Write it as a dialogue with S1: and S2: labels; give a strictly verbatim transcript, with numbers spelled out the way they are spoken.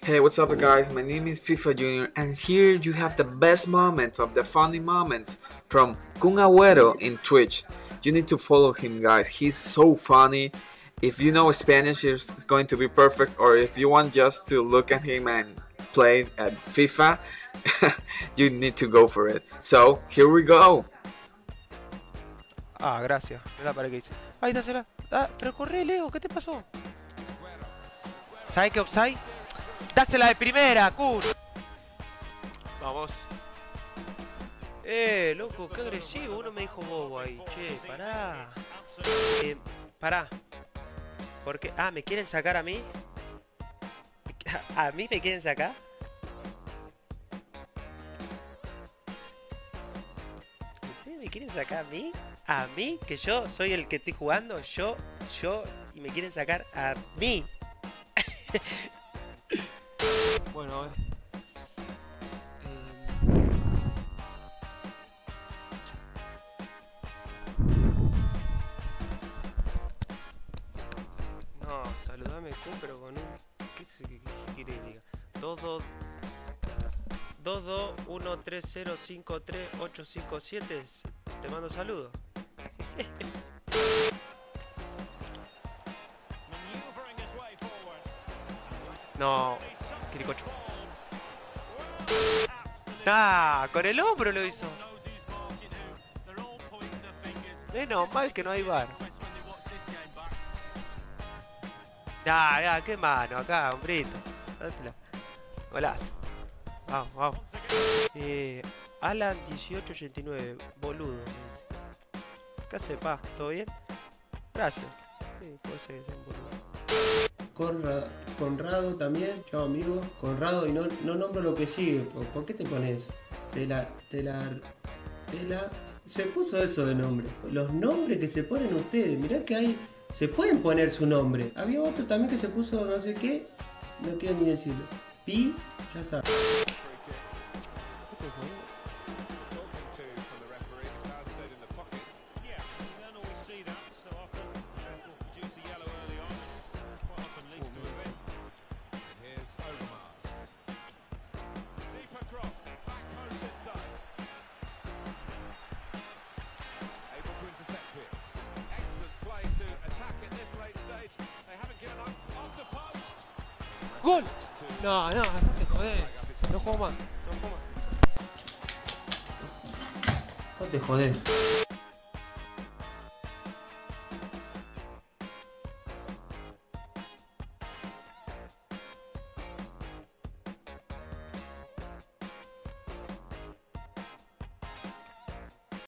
S1: Hey, what's up guys, my name is FIFA Junior and here you have the best moments of the funny moments from Kun Agüero in Twitch. You need to follow him guys, he's so funny. If you know Spanish, it's going to be perfect, or if you want just to look at him and play at FIFA, you need to go for it. So, here we go.
S2: Ah, gracias. Mira para qué hice. Ahí, dásela. Ah, pero corre, Leo, ¿qué te pasó? ¿Sabes qué offside? ¡Dásela de primera, Kun! Vamos. Eh, loco, qué agresivo. Uno me dijo bobo ahí. Che, pará. Eh, pará. ¿Por qué? Ah, ¿me quieren sacar a mí? ¿A mí me quieren sacar? ¿Ustedes me quieren sacar a mí? ¿A mí? ¿Que yo soy el que estoy jugando? Yo, yo, y me quieren sacar a mí. Bueno, eh. No, saludame Kun, pero con un... ¿Qué, qué, qué, qué quiere que diga? dos dos dos uno tres cero cinco tres ocho cinco siete. Te mando saludos. No, Quiricocho. Ah, con el hombro lo hizo. Menos mal que no hay bar. Ya, ya, qué mano acá, hombrito. Dátela. Golazo. Vamos, vamos. Eh, Alan dieciocho ochenta y nueve, boludo. ¿Qué hace, pa? ¿Todo bien? Gracias. Sí, puede ser que sea un boludo.
S3: Conra, Conrado también, chao amigo. Conrado, y no, no nombro lo que sigue. ¿Por, ¿por qué te pones? Tela, tela, tela. Se puso eso de nombre. Los nombres que se ponen ustedes, mirá que hay. Se pueden poner su nombre. Había otro también que se puso no sé qué. No quiero ni decirlo. Pi, ya sabes.
S2: ¡Gol! No, no, no te jodés. No juego más, no juego más.
S3: No te jodés.